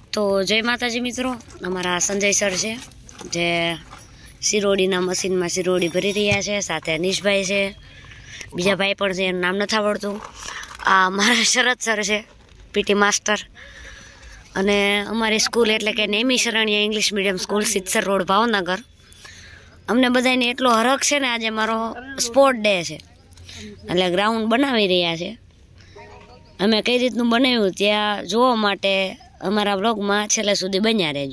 તો જય માતાજી મિત્રો, અમારા સંજય સર છે જે સિરોડીના મશીનમાં સિરોડી ભરી રહ્યા છે, સાથે અનીશભાઈ છે, બીજા ભાઈ પણ છે, એનું નામ નથી આવડતું. આ મારા શરદ સર છે, પીટી માસ્ટર. અને અમારી સ્કૂલ એટલે કે Nemi Sharaniya English medium school, Sitsar road, Bhavnagar. અમને બધાને એટલો હરખ છે ને, આજે મારો સ્પોર્ટ ડે છે એટલે ગ્રાઉન્ડ બનાવી રહ્યા છે. અમે કઈ રીતનું બનાવ્યું ત્યાં જોવા માટે અમારા બ્લોગમાં છેલ્લે સુધી બન્યા રહેજો.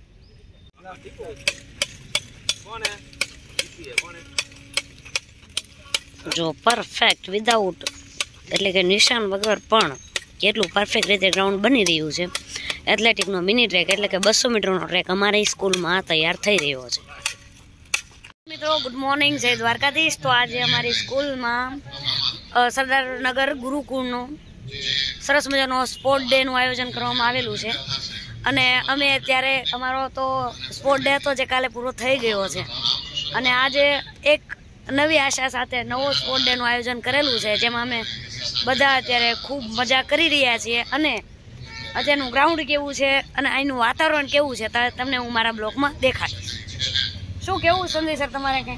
જો પરફેક્ટ વિધાઉટ એટલે કે નિશાન વગર પણ કેટલું પરફેક્ટ રીતે ગ્રાઉન્ડ બની રહ્યું છે. એથ્લેટિકનો મિની ટ્રેક એટલે કે 200 મીટરનો ટ્રેક અમારી સ્કૂલમાં તૈયાર થઈ રહ્યો છે. મિત્રો ગુડ મોર્નિંગ, જય દ્વારકાધીશ. તો આજે અમારી સ્કૂલમાં સરદારનગર ગુરુકુળનું સરસ મજાનો સ્પોર્ટ ડેનું આયોજન કરવામાં આવેલું છે. અને અમે અત્યારે અમારો તો સ્પોર્ટ ડે હતો જે કાલે પૂરો થઈ ગયો છે, અને આજે એક નવી આશા સાથે નવો સ્પોર્ટ ડેનું આયોજન કરેલું છે, જેમાં અમે બધા અત્યારે ખૂબ મજા કરી રહ્યા છીએ. અને અત્યારનું ગ્રાઉન્ડ કેવું છે અને અહીંનું વાતાવરણ કેવું છે તમને હું મારા બ્લોગમાં દેખાડીશ. શું કેવું સંજય સર તમારે કંઈ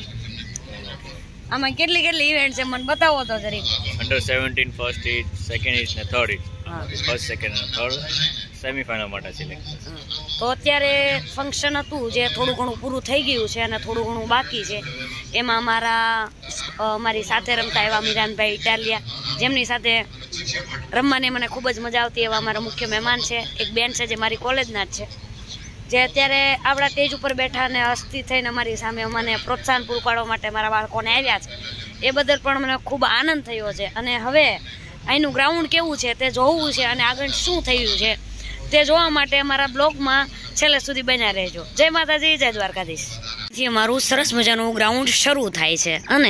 આમાં કેટલી ઇવેન્ટ છે મને બતાવો તો જરી. Under 17 first hit, second hit ને થર્ડ હિટ. ફર્સ્ટ, સેકન્ડ અને થર્ડ સેમીફાઇનલ માટે સિલેક્ટ. તો અત્યારે ફંક્શન હતું જે થોડું ઘણું પૂરું થઈ ગયું છે અને થોડું ઘણું બાકી છે. એમાં અમારી સાથે રમતા એવા મિરાનભાઈ ઇટાલિયા, જેમની સાથે રમવાની મને ખૂબ જ મજા આવતી એવા અમારા મુખ્ય મહેમાન છે. એક બેન છે જે મારી કોલેજના જ છે, જે અત્યારે આપણા સ્ટેજ ઉપર બેઠા અને હસ્તી થઈને અમારી સામે અમને પ્રોત્સાહન પૂરું પાડવા માટે મારા બાળકોને આવ્યા છે. એ બદલ પણ મને ખૂબ આનંદ થયો છે. અને હવે અહીંનું ગ્રાઉન્ડ કેવું છે તે જોવું છે અને આગળ શું થયું છે તે જોવા માટે અમારા બ્લોગમાં છેલ્લે સુધી બન્યા રહેજો. જય માતાજી, જય દ્વારકાધીશ. જે મારું સરસ મજાનું ગ્રાઉન્ડ શરૂ થાય છે અને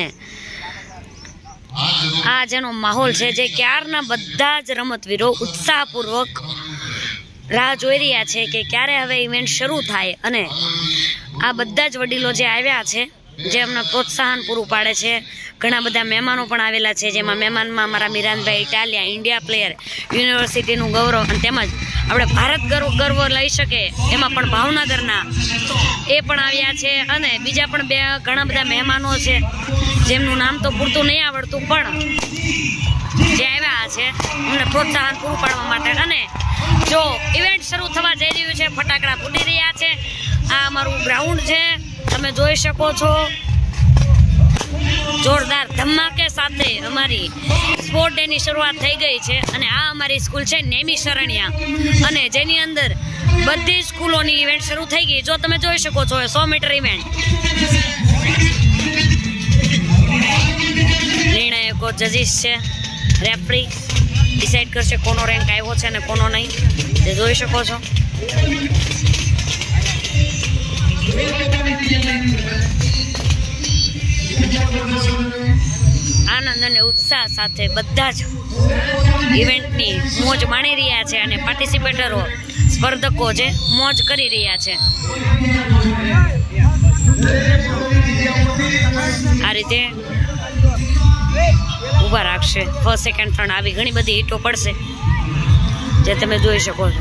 આ જેનો માહોલ છે, જે ક્યારના બધા જ રમતવીરો ઉત્સાહપૂર્વક રાહ જોઈ રહ્યા છે કે ક્યારે હવે ઇવેન્ટ શરૂ થાય. અને આ બધા જ વડીલો જે આવ્યા છે, જે અમને પ્રોત્સાહન પૂરું પાડે છે. ઘણા બધા મહેમાનો પણ આવેલા છે, જેમાં મહેમાનમાં મારા મિરાનભાઈ ઇટાલિયા, ઇન્ડિયા પ્લેયર, યુનિવર્સિટીનું ગૌરવ, અને તેમજ આપણે ભારત ગર્વ લઈ શકે એમાં પણ ભાવનગરના એ પણ આવ્યા છે. અને બીજા પણ ઘણા બધા મહેમાનો છે જેમનું નામ તો પૂરતું નહીં આવડતું, પણ જે આવ્યા છે અમને પ્રોત્સાહન પૂરું પાડવા માટે. અને જો ઇવેન્ટ શરૂ થવા જઈ રહ્યું છે, ફટાકડા ફૂટી રહ્યા છે. આ અમારું ગ્રાઉન્ડ છે, તમે જોઈ શકો છો. જોરદાર ધમાકે સાથે અમારી સ્પોર્ટ ડે ની શરૂઆત થઈ ગઈ છે. અને આ અમારી સ્કૂલ છે નેમી શરણિયા, અને જેની અંદર બધી સ્કૂલોની ઇવેન્ટ શરૂ થઈ ગઈ. જો તમે જોઈ શકો છો 100 મીટર ઇવેન્ટ. નિર્ણાયકો જજીસ છે, રેફરી ડિસાઈડ કરશે કોનો રેન્ક આવ્યો છે અને કોનો નહીં, તે જોઈ શકો છો. આનંદ અને ઉત્સાહ સાથે બધા જ ઇવેન્ટની મોજ માણી રહ્યા છે અને પાર્ટિસિપેટરો, સ્પર્ધકો જે મોજ કરી રહ્યા છે. આ રીતે ઊભા રાખશે. ફર્સ્ટ, સેકન્ડ, થર્ડ આવી ઘણી બધી હિટો પડશે જે તમે જોઈ શકો છો.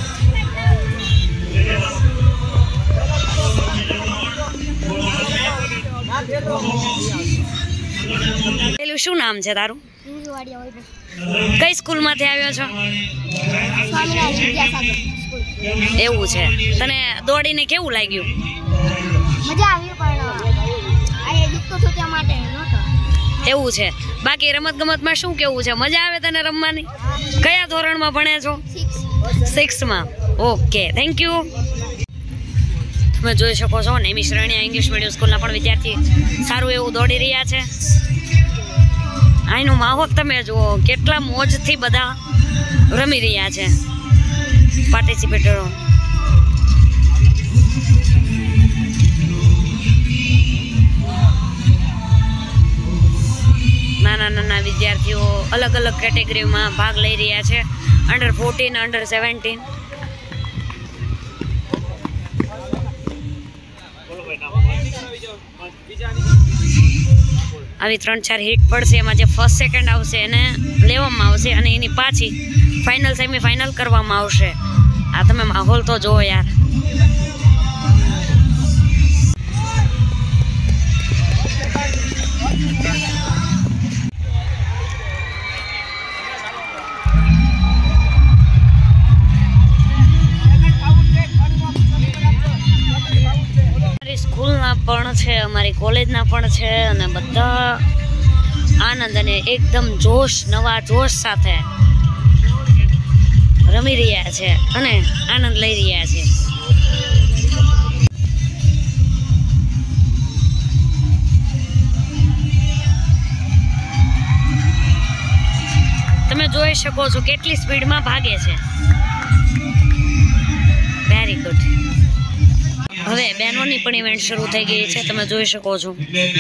પેલું શું નામ છે તારું? કઈ સ્કૂલમાંથી આવ્યો છો? એવું છે. તને દોડીને કેવું લાગ્યું? મજા આવી, પણ એવું છે. બાકી રમત ગમતમાં શું કેવું છે? મજા આવે તને રમવાની? કયા ધોરણમાં ભણે છો? 6માં. Okay, thank you. તમે જોઈ શકો છો નેમી શરણિયા ઇંગ્લિશ મીડિયમ સ્કૂલના પણ વિદ્યાર્થી સારું એવું દોડી રહ્યા છે. અહીંનો માહોલ તમે જુઓ, કેટલા મોજથી બધા રમી રહ્યા છે પાર્ટિસિપેટરો. નાના વિદ્યાર્થીઓ અલગ અલગ કેટેગરીમાં ભાગ લઈ રહ્યા છે. Under 14, under 17. આવી 3-4 હિટ પડશે, એમાં જે ફર્સ્ટ સેકન્ડ આવશે એને લેવામાં આવશે અને એની પાછી ફાઇનલ સેમીફાઇનલ કરવામાં આવશે. આ તમે માહોલ તો જોવો યાર. સ્કૂલના પણ છે, અમારી કોલેજના પણ છે, અને બધા આનંદ અને એકદમ જોશ, નવા જોશ સાથે રમી રહ્યા છે અને આનંદ લઈ રહ્યા છે. તમે જોઈ શકો છો કેટલી સ્પીડમાં ભાગે છે. Very good. હવે બહેનોની પણ ઇવેન્ટ શરૂ થઈ ગઈ છે, તમે જોઈ શકો છો.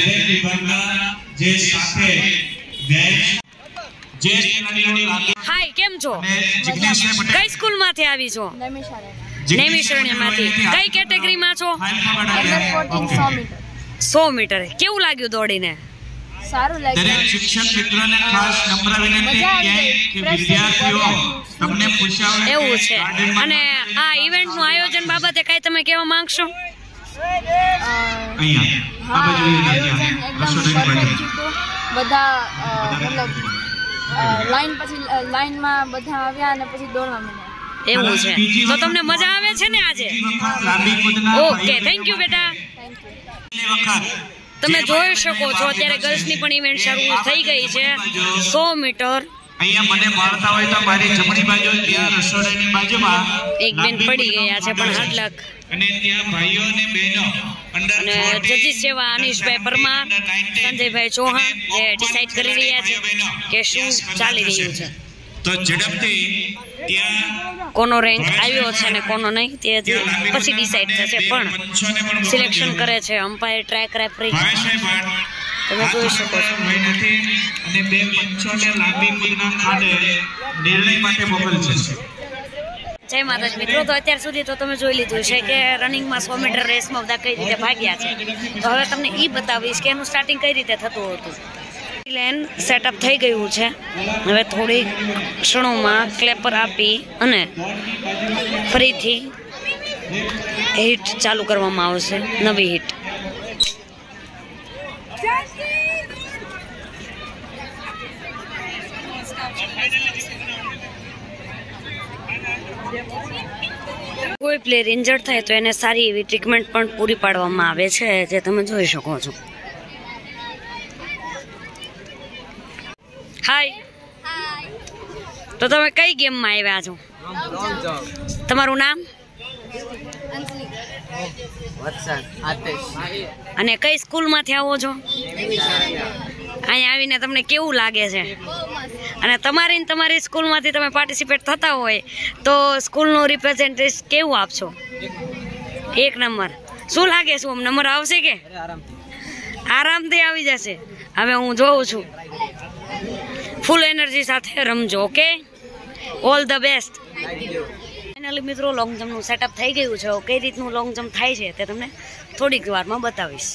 હાય, કેમ છો? કઈ સ્કૂલમાંથી આવી છો? નૈમિષારણ્યમાંથી. કઈ કેટેગરીમાં છો? 100 મીટર. કેવું લાગ્યું દોડીને? સારું લાગ્યું. દરેક શિક્ષક મિત્રોને ખાસ નમ્ર વિનંતી કે વિદ્યાર્થીઓ તમને પૂછાવે એવું છે. અને આ ઇવેન્ટનું આયોજન બાબતે કઈ તમે કહેવા માંગશો? અહીંયા આ બાજુ બધા મતલબ લાઈનમાં બધા આવ્યા અને પછી દોડવા માંડ્યા. એવું છે. તો તમને મજા આવે છે ને આજે? ઓકે, થેન્ક યુ બેટા. તમે જોઈ શકો છો અત્યારે ગર્લ્સની પણ ઇવેન્ટ શરૂ થઈ ગઈ છે. 100 મીટર. અહીંયા મને મળતા હોય તો મારી જમણી બાજુ ત્યાં રસોડાની બાજુમાં એક બેન પડી ગયા છે પણ હાથ લાગ. અને ત્યાં ભાઈઓ અને બહેનો અને જજીસ સેવા અનિશભાઈ પરમાર, સંજયભાઈ ચૌહાણ જે ડિસાઈડ કરી રહ્યા છે કે શું ચાલી રહ્યું છે. તો ઝડપથી ત્યાં કોનો રેન્ક આવ્યો છે ને કોનો નહીં તે પછી ડિસાઈડ થશે, પણ સિલેક્શન કરે છે અમ્પાયર, ટ્રેક રેફરી. તમે જોઈ શકો છો. અને બે પંચોને લાંબી કૂદના ખાડે નિર્ણય માટે મોકલશે. જય માતાજી મિત્રો. તો અત્યાર સુધી તો તમે જોઈ લીધું છે કે રનિંગમાં 100 મીટર રેસમાં બધા કઈ રીતે ભાગ્યા છે. તો હવે તમને એ બતાવીશ કે એનું સ્ટાર્ટિંગ કઈ રીતે થતું હતું. લેન સેટઅપ થઈ ગયું છે. હવે થોડી ક્ષણોમાં ક્લેપર આપી અને ફરીથી હિટ ચાલુ કરવામાં આવશે, નવી હિટ. કોઈ પ્લેયર ઇન્જર્ડ થાય તો એને સારી એવી ટ્રીટમેન્ટ પણ પૂરી પાડવામાં આવે છે, જે તમે જોઈ શકો છો. હાય, તો તમે કઈ ગેમમાં આવ્યા છો? તમારું નામ અને કઈ સ્કૂલમાંથી આવો છો? અહીંયા આવીને તમને કેવું લાગે છે? અને તમારી સ્કૂલમાંથી તમે પાર્ટિસિપેટ થતા હોય તો સ્કૂલનું રિપ્રેઝેન્ટેશન કેવું આપશો? 1 નંબર. શું લાગે છે, નંબર આવશે કે આરામથી આવી જશે? હવે હું જોઉં છું. ફૂલ એનર્જી સાથે રમજો. Okay, all the best. Finally મિત્રો લોંગ જમ્પનું સેટઅપ થઈ ગયું છે. કઈ રીતનું લોંગ જમ્પ થાય છે તે તમને થોડીક વારમાં બતાવીશ.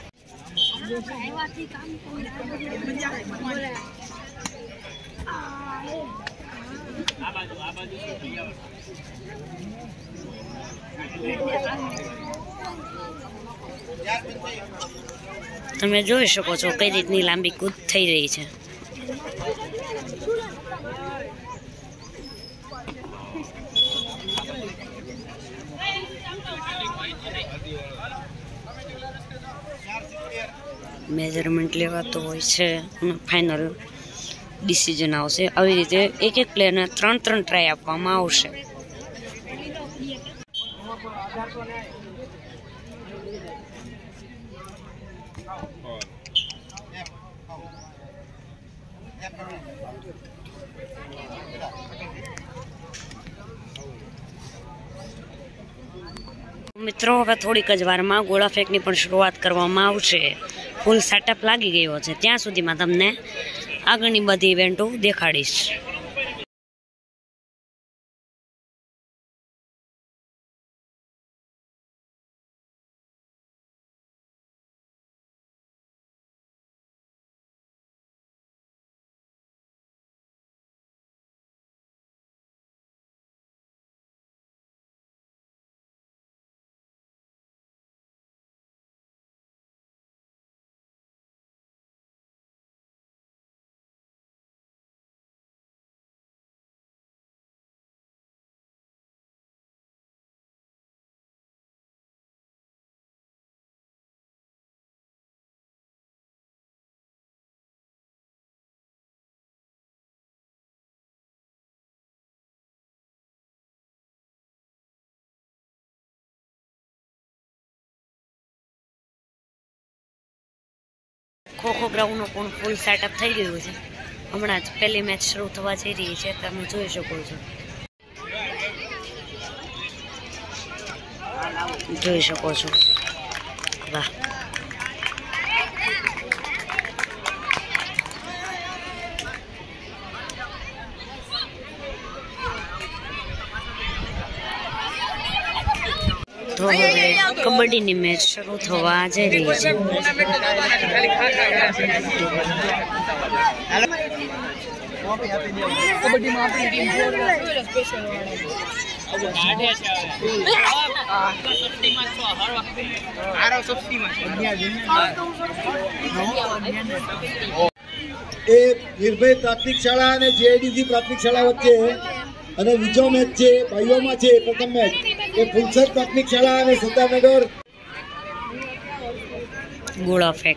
તમે જોઈ શકો છો કઈ રીતની લાંબી કૂદ થઈ રહી છે. મેજરમેન્ટ લેવાતો હોય છે અને ફાઇનલ ડિસિઝન આવશે. આવી રીતે એક પ્લેયરને 3 ટ્રાય આપવામાં આવશે. મિત્રો હવે થોડીક જ વારમાં ગોળા ફેંકની પણ શરૂઆત કરવામાં આવશે. ફૂલ સેટઅપ લાગી ગયો છે. ત્યાં સુધીમાં તમને આગળની બધી ઇવેન્ટો દેખાડીશ. ખોખો ગ્રાઉન્ડનું પણ ફૂલ સેટઅપ થઈ ગયું છે. હમણાં જ પહેલી મેચ શરૂ થવા જઈ રહી છે, તમે જોઈ શકો છો. જોઈ શકો છો. વાહ, તો હવે કબડ્ડીની મેચ શરૂ થવા જઈ રહી છે. એ નિર્ભય પ્રાથમિક શાળા અને જેઆઈડીસી પ્રાથમિક શાળા વચ્ચે અને બીજો મેચ છે ભાઈઓમાં છે. પ્રથમ મેચ એ ફુલસર પ્રાથમિક શાળા અને સત્તાનગર ગોળા ફેંક.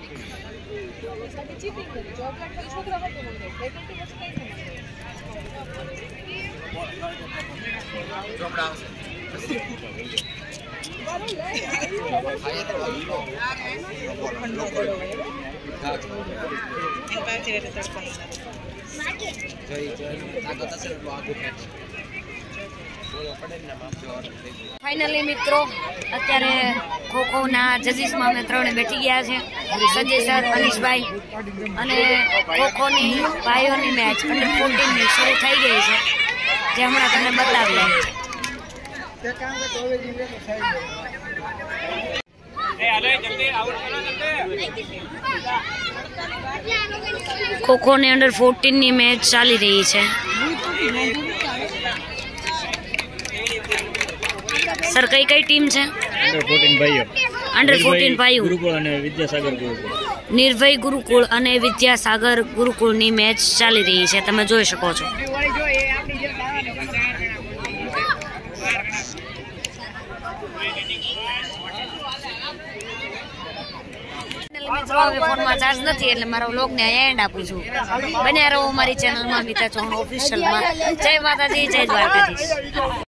ફાઇનલી મિત્રો, અત્યારે ખોખોના જજીસમાં અમે ત્રણે બેઠી ગયા છે. સંજય સર, અનીશભાઈ, અને ખોખોની ભાઈઓની મેચ અંડર 14ની શરૂ થઈ ગઈ છે, જે હમણાં તમને બતાવી. ખોખોની અંડર 14ની મેચ ચાલી રહી છે. સર, કઈ કઈ ટીમ છે? અંડર 14 ભાઈઓ. નિર્ભય ગુરુકુળ અને વિદ્યાસાગર ગુરુકુળની મેચ ચાલી રહી છે, તમે જોઈ શકો છો. ફોનમાં ચાર્જ નથી એટલે મારા વ્લોગને એન્ડ આપું છું. બન્યા રહો મારી ચેનલમાં મિતા ચૌહાણ ઓફિશિયલમાં. જય માતાજી, જય દ્વારકાધીશ.